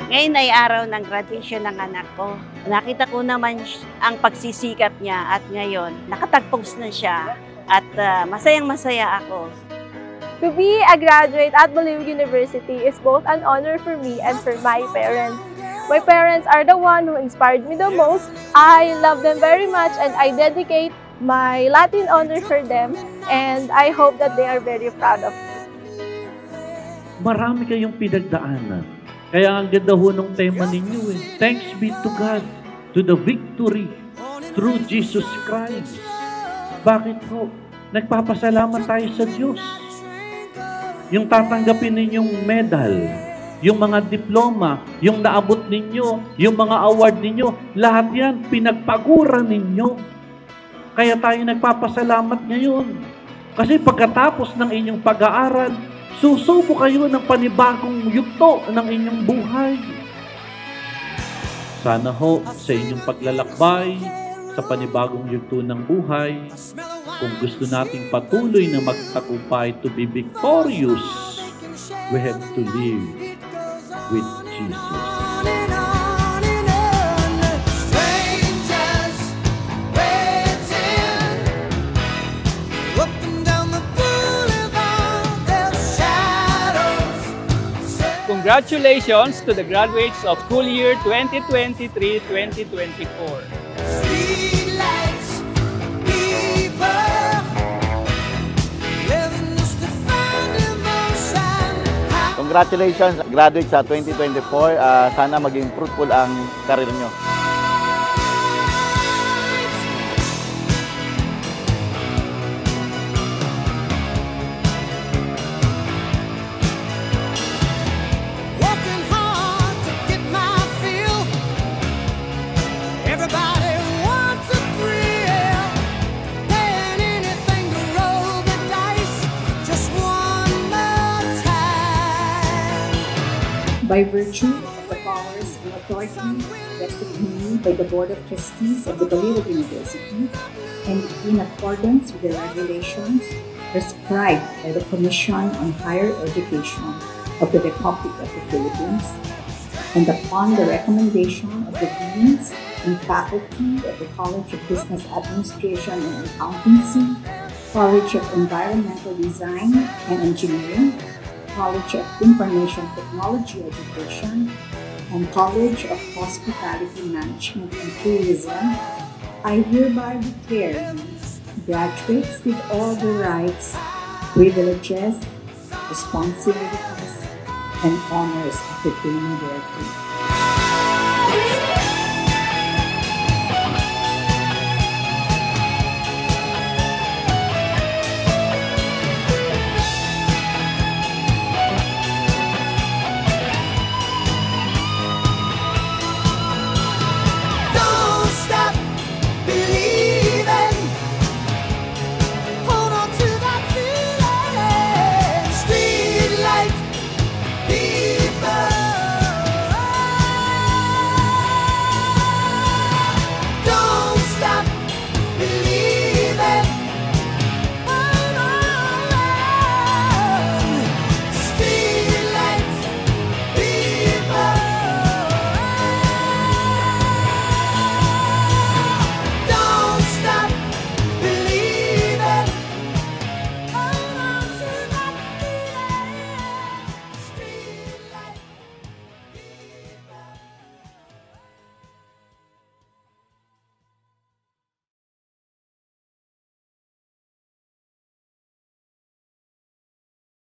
Ngayon ay araw ng graduation ng anak ko. Nakita ko naman ang pagsisikap niya at ngayon nakatagpos na siya at masayang-masaya ako. To be a graduate at Baliuag University is both an honor for me and for my parents. My parents are the one who inspired me the most. I love them very much and I dedicate my Latin honor for them and I hope that they are very proud of me. Marami kayong pinagdaanan. Kaya ang ganda ho ng tema ninyo eh. Thanks be to God, to the victory through Jesus Christ. Bakit ho? Nagpapasalamat tayo sa Diyos. Yung tatanggapin ninyong medal, yung mga diploma, yung naabot ninyo, yung mga award ninyo, lahat yan pinagpaguran ninyo. Kaya tayo nagpapasalamat ngayon. Kasi pagkatapos ng inyong pag-aaral, susubo kayo ng panibagong yugto ng inyong buhay. Sana ho sa inyong paglalakbay sa panibagong yugto ng buhay, kung gusto nating patuloy na magtagumpay to be victorious, we have to live with Jesus. Congratulations to the graduates of school year 2023-2024. Congratulations, graduates sa 2024. Sana maging fruitful ang karir nyo. By virtue of the powers and authority vested in me by the Board of Trustees of the Baliuag University, and in accordance with the regulations prescribed by the Commission on Higher Education of the Republic of the Philippines, and upon the recommendation of the Deans and Faculty of the College of Business Administration and Accountancy, College of Environmental Design and Engineering, College of Information Technology Education, and College of Hospitality Management and Tourism, I hereby declare graduates with all the rights, privileges, responsibilities, and honors pertaining thereto.